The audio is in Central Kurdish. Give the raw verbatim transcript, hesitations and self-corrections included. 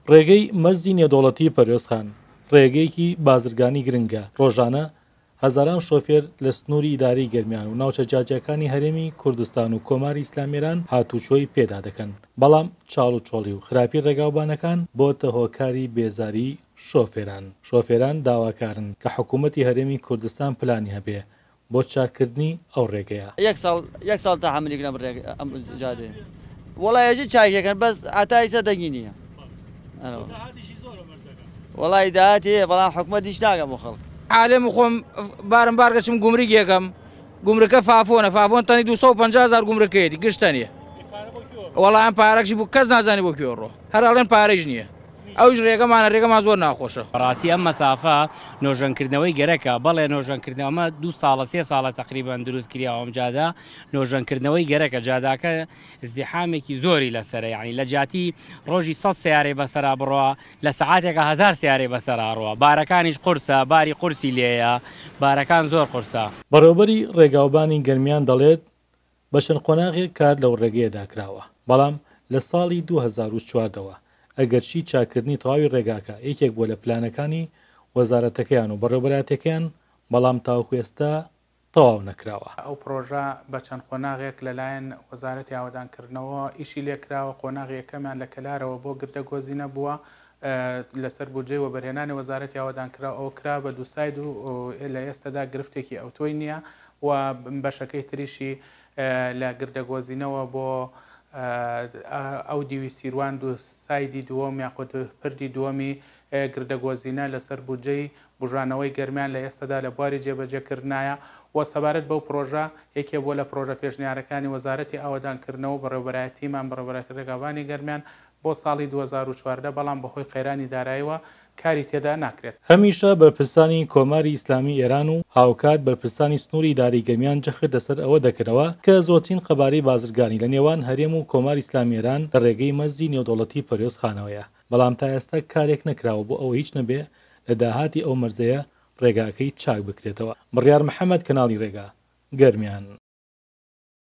ڕێگەی مەرزی نێودەوڵەتی پەروێزخان ڕێگەیەکی بازرگانی گرنگە. ڕۆژانە هەزاران شۆفێر لە سنووری ئیدارەی گەرمیان و ناوچە جاجەکانی هەرێمی کوردستان و کۆماری ئیسلامیێران هاتوچۆی پێدا دەکەن، بەڵام چاڵ و چۆڵی و خراپی ڕێگاوبانەکان بۆتە هۆکاری بێزاری شۆفێران. شۆفێران داواکارن کە حکوومەتی هەرێمی کوردستان پلانی هەبێ بۆ چاکردنی ئەو ڕێگەیە. یەک ساڵ تا حملیگرم ئەم جادێ وڵایەکی چاکێکن بەس ئاتایسە دەنگی نییە. وڵی داهات هەیە بەڵام حکوومەتیش ناگەم بۆ خەڵک. عالێم خۆم بارم بارگەچم گومرگێکم گومرەکە فافۆنە فافۆن تەنی دوو سەد و پەنجا هەزار گومرەکەیەتی گشتە نیە. وەڵام پارەکشی بوو کەس نازانی بۆ کێڕۆ هەر ئەڵێن پارەیش نییە. ئەوش ڕێگەمانە ڕێگەمان زۆر ناخۆشە. ڕاستی ئەم مەسافە نۆژەنکردنەوەی گەرەکە بەڵێ نۆژەنکردنەوەمە دوو ساڵە سێ ساڵە تقریبان دروست کراوە ئەم جادا نۆژەنکردنەوەی گەرەکە جاداکە ازدحامێکی زۆری لەسەرە، یعنی لە جاتی ڕۆژی سەد سیارەی بەسەرا بڕۆە لە سەعاتێکە هەزار سیارەی بەسەرا ڕۆە. بارەکانیش قورسە، باری قورسی لێیە، بارەکان زۆر قورسە. بەڕێوەبەری ڕێگاوبانی گەرمیان دەڵێت بە چەند قۆناغێک کار لەو ڕێگەیەدا کراوە، بەڵام لە ساڵی دوو هەزار و چواردەوە ئەگەرچی چاکردنی تەواوی ڕێگاکە یەکێک بۆ لە پلانەکانی وەزارەتەکەیان و بەڕێوەبەراتەکەیان، بەڵام تاوەکو ئێستا تەواو نەکراوە. ئەو پرۆژە بە چەند قۆناغێک لەلایەن وەزارەتی ئاوەدانکردنەوە ئیشی لێکراوە. قۆناغی یەکەمیان لە کەلارەوە بۆ گردەگۆزینە بووە لەسەر بودجەی وەبەرهێنانی وەزارەتی ئاوەدانکرا ئەو کرا بە دوو ساید و لە ئێستادا گرفتێکی ئەوتۆی نییە و بەشەکەی تریشی لە گردەگۆزینەوە بۆ ئەو دیوی سیروان دو سایدی دووەم یاخود پردی دووەمی گردەگۆزینە لەسەر بودجەی بژانەوەی گەرمیان لە ئێستادا لە بواری جێبەجێکردنایە و سەبارەت بەو پرۆژە یەکێ بۆ لە پرۆژە پێشنیارەکانی وەزارەتی ئاوەدانکردنەوە بەڕێوەبەرایەتیمان بەڕێوەبەرایەتی ڕێگاوبانی گەرمیان بۆ ساڵی دوو هەزار و چواردە، بەڵام بەهۆی قەیرانی داراییەوە کاری تێدا ناکرێت. هەمیشە بەرپرسانی کۆماری ئیسلامی ئێران و هاوکات بەرپرسانی سنووری ئیدارەی گەرمیان جەخت لەسەر ئەوە دەکەنەوە کە زۆرترین قەبارەی بازرگانی لە نێوان هەرێم و کۆماری ئیسلامی ئێران لە ڕێگەی مەرزی نێودەوڵەتی پەروێزخانەوەیە، بەڵام تا ئێستا کارێک نەکراوە بۆ ئەوە هیچ نەبێ لە داهاتی ئەو مەرزەیە ڕێگاکەی چاک بکرێتەوە. بڕیار محەممەد کەناڵی ڕێگا گەرمیان.